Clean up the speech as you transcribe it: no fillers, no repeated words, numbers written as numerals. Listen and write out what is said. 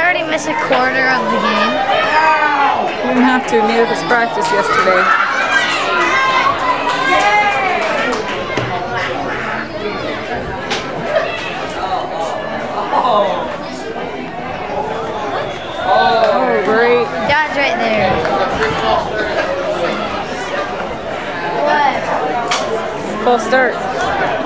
already miss a quarter of the game? You didn't have to, neither was practice yesterday. Oh, great. Dad's right there. What? False start.